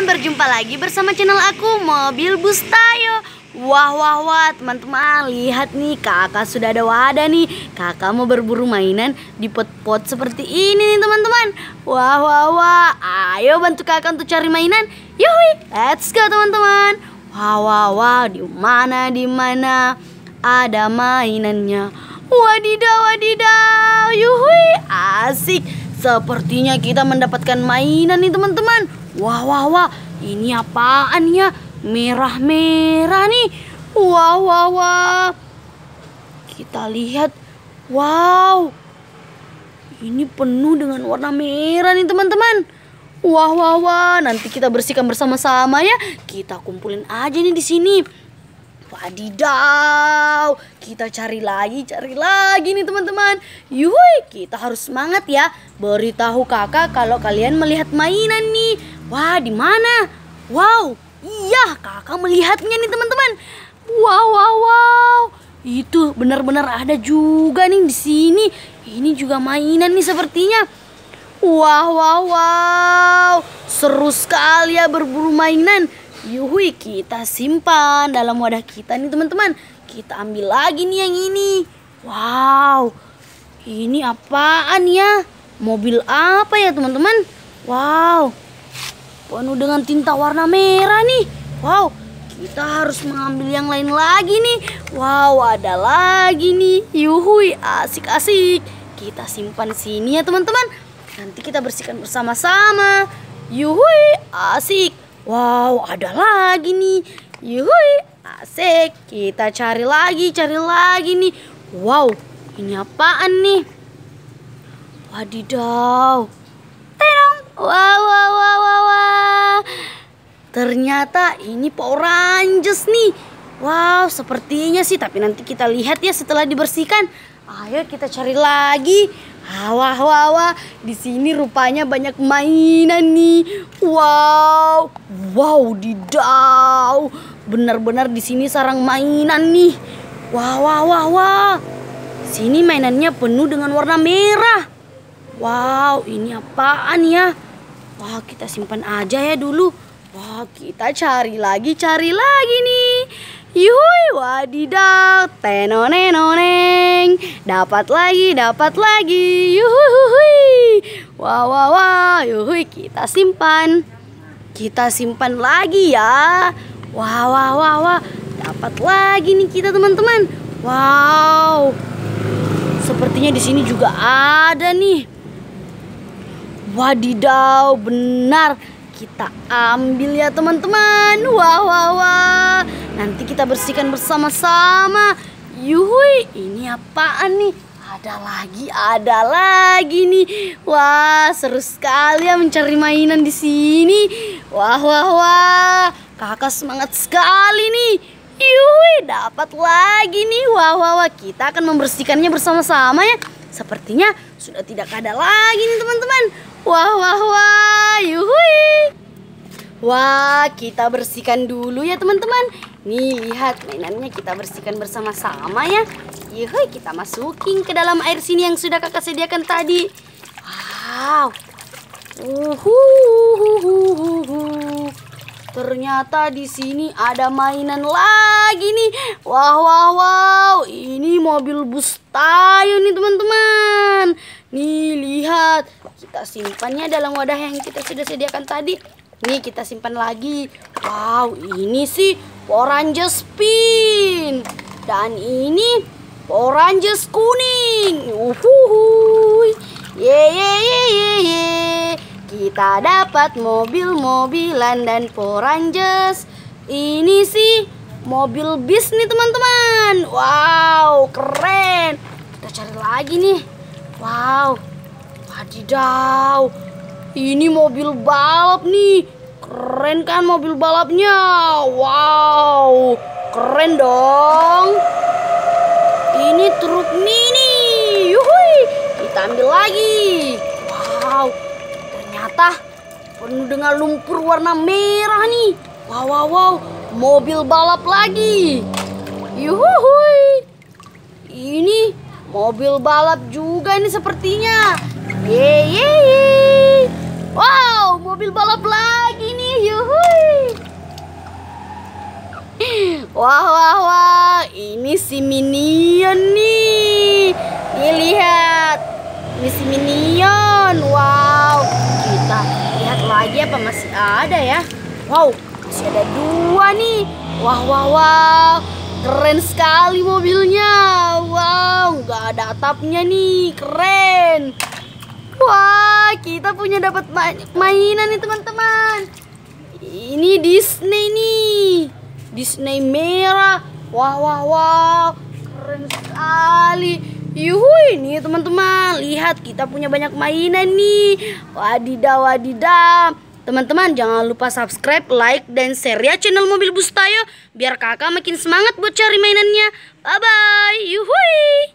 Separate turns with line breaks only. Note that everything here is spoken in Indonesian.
teman-teman, berjumpa lagi bersama channel aku Mobil Bus Tayo. Wah, teman-teman, lihat nih, kakak sudah ada wadah nih. Kakak mau berburu mainan di pot-pot seperti ini nih teman-teman. Wah, ayo bantu kakak untuk cari mainan. Yuhui, let's go teman-teman. Wah, di mana ada mainannya. Wadidaw, yuhui, asik. Sepertinya kita mendapatkan mainan nih teman-teman. Wah, ini apaan ya? Merah-merah nih. Wah. Kita lihat. Wow. Ini penuh dengan warna merah nih teman-teman. Wah. Nanti kita bersihkan bersama-sama ya. Kita kumpulin aja nih di sini. Wadidaw, kita cari lagi nih teman-teman. Yuhui, kita harus semangat ya. Beritahu kakak kalau kalian melihat mainan nih. Wah, di mana? Wow, iya, kakak melihatnya nih teman-teman. Wow. Itu benar-benar ada juga nih di sini. Ini juga mainan nih sepertinya. Wow. Seru sekali ya berburu mainan. Yuhui, kita simpan dalam wadah kita nih teman-teman. Kita ambil lagi nih yang ini. Wow, ini apaan ya? Mobil apa ya teman-teman? Wow, penuh dengan tinta warna merah nih. Wow, kita harus mengambil yang lain lagi nih. Wow, ada lagi nih. Yuhui, asik. Kita simpan sini ya teman-teman. Nanti kita bersihkan bersama-sama. Yuhui, asik. Wow, ada lagi nih. Yuhui, asik. Kita cari lagi nih. Wow, ini apaan nih? Wadidaw. Terong. Wah. Ternyata ini Power Rangers nih. Wow, sepertinya sih, tapi nanti kita lihat ya setelah dibersihkan. Ayo kita cari lagi. Wah, di sini rupanya banyak mainan nih. Wow, didaw. Benar-benar di sini sarang mainan nih. Wah. Sini mainannya penuh dengan warna merah. Wow, ini apaan ya? Wah, kita simpan aja ya dulu. Wah, kita cari lagi nih. Yuhui, wadidaw, tenoneng. Dapat lagi. Yuhui. Wah. Yuhui, kita simpan lagi ya. Wah. Dapat lagi nih kita teman-teman. Wow. Sepertinya di sini juga ada nih. Wadidaw, benar. Kita ambil ya teman-teman. Wah. Nanti kita bersihkan bersama-sama. Yuhui, ini apaan nih? Ada lagi nih. Wah, seru sekali ya mencari mainan di sini. Wah. Kakak semangat sekali nih. Yuhui, dapat lagi nih. Wah. Kita akan membersihkannya bersama-sama ya. Sepertinya sudah tidak ada lagi nih teman-teman. Wah. Yuhui. Wah, kita bersihkan dulu ya teman-teman. Nih, lihat mainannya kita bersihkan bersama-sama ya. Yuhui, kita masukin ke dalam air sini yang sudah kakak sediakan tadi. Wow. Ternyata di sini ada mainan lagi nih. Wow. Ini mobil bus Tayo nih teman-teman. Nih, lihat. Kita simpannya dalam wadah yang kita sudah sediakan tadi. Nih, kita simpan lagi. Wow, ini sih Power Rangers pink. Dan ini Power Rangers kuning. Ye. Kita dapat mobil-mobilan dan Power Rangers. Ini sih mobil bis nih teman-teman. Wow, keren. Kita cari lagi nih. Wow. Wadidaw. Ini mobil balap nih. Keren kan mobil balapnya? Wow, keren dong. Ini truk mini. Yuhui, kita ambil lagi. Wow, ternyata penuh dengan lumpur warna merah nih. Wow, mobil balap lagi. Yuhui. Ini mobil balap juga nih sepertinya. Ye. Wow, mobil balap lagi nih. Yuhu. ini si Minion nih. Nih lihat. Ini si Minion. Wow. Kita lihat lagi apa masih ada ya. Wow, masih ada 2 nih. Wah, wah, wah. Keren sekali mobilnya. Wow, nggak ada atapnya nih. Keren. Wah, kita punya dapat banyak mainan nih teman-teman. Ini Disney nih. Disney merah. Wah, wah, wah. Keren sekali. Yuhui nih teman-teman. Lihat kita punya banyak mainan nih. Wadidaw, wadidaw. Teman-teman jangan lupa subscribe, like, dan share ya channel Mobil Bustayo. Biar kakak makin semangat buat cari mainannya. Bye-bye. Yuhui.